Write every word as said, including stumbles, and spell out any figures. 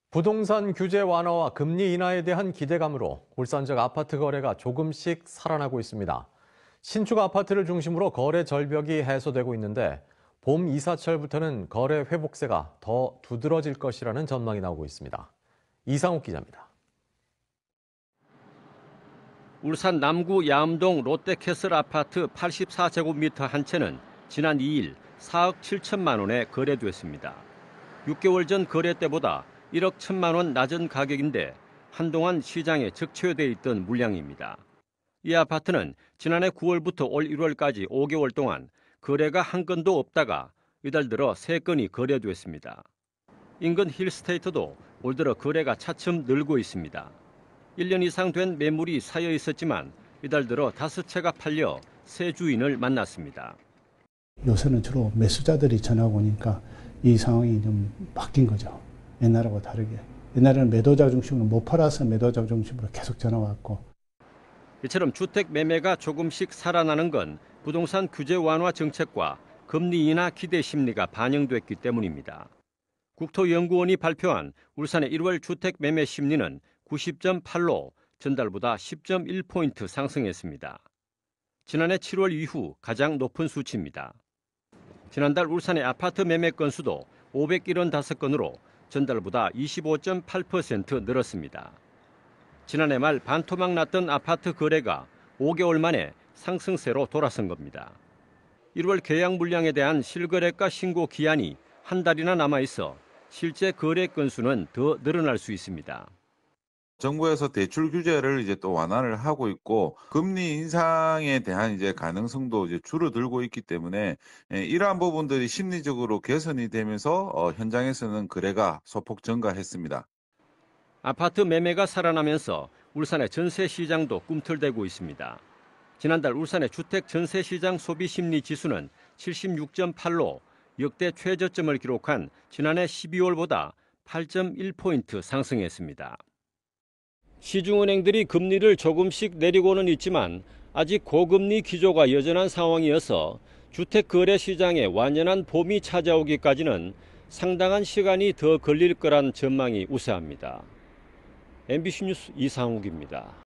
부동산 규제 완화와 금리 인하에 대한 기대감으로 울산 지역 아파트 거래가 조금씩 살아나고 있습니다. 신축 아파트를 중심으로 거래 절벽이 해소되고 있는데 봄 이사철부터는 거래 회복세가 더 두드러질 것이라는 전망이 나오고 있습니다. 이상욱 기자입니다. 울산 남구 야암동 롯데캐슬 아파트 팔십사 제곱미터 한 채는 지난 이 일 사억 칠천만 원에 거래됐습니다. 육 개월 전 거래 때보다 일억 천만 원 낮은 가격인데 한동안 시장에 적체돼 있던 물량입니다. 이 아파트는 지난해 구월부터 올 일월까지 오 개월 동안 거래가 한 건도 없다가 이달 들어 세 건이 거래됐습니다. 인근 힐스테이트도 올 들어 거래가 차츰 늘고 있습니다. 일 년 이상 된 매물이 쌓여 있었지만 이달 들어 다섯 채가 팔려 새 주인을 만났습니다. 요새는 주로 매수자들이 전화가 오니까 이 상황이 좀 바뀐 거죠. 옛날하고 다르게. 옛날에는 매도자 중심으로 못 팔아서 매도자 중심으로 계속 전화가 왔고. 이처럼 주택 매매가 조금씩 살아나는 건 부동산 규제 완화 정책과 금리 인하 기대 심리가 반영됐기 때문입니다. 국토연구원이 발표한 울산의 일월 주택 매매 심리는 구십 점 팔로 전달보다 십 점 일 포인트 상승했습니다. 지난해 칠월 이후 가장 높은 수치입니다. 지난달 울산의 아파트 매매 건수도 오백칠십오 건으로 전달보다 이십오 점 팔 퍼센트 늘었습니다. 지난해 말 반토막 났던 아파트 거래가 오 개월 만에 상승세로 돌아선 겁니다. 일월 계약 물량에 대한 실거래가 신고 기한이 한 달이나 남아있어 실제 거래 건수는 더 늘어날 수 있습니다. 정부에서 대출 규제를 이제 또 완화를 하고 있고 금리 인상에 대한 이제 가능성도 이제 줄어들고 있기 때문에 이러한 부분들이 심리적으로 개선이 되면서 어, 현장에서는 거래가 소폭 증가했습니다. 아파트 매매가 살아나면서 울산의 전세 시장도 꿈틀대고 있습니다. 지난달 울산의 주택 전세 시장 소비 심리 지수는 칠십육 점 팔로 역대 최저점을 기록한 지난해 십이월보다 팔 점 일 포인트 상승했습니다. 시중은행들이 금리를 조금씩 내리고는 있지만 아직 고금리 기조가 여전한 상황이어서 주택 거래 시장에 완연한 봄이 찾아오기까지는 상당한 시간이 더 걸릴 거란 전망이 우세합니다. 엠비씨 뉴스 이상욱입니다.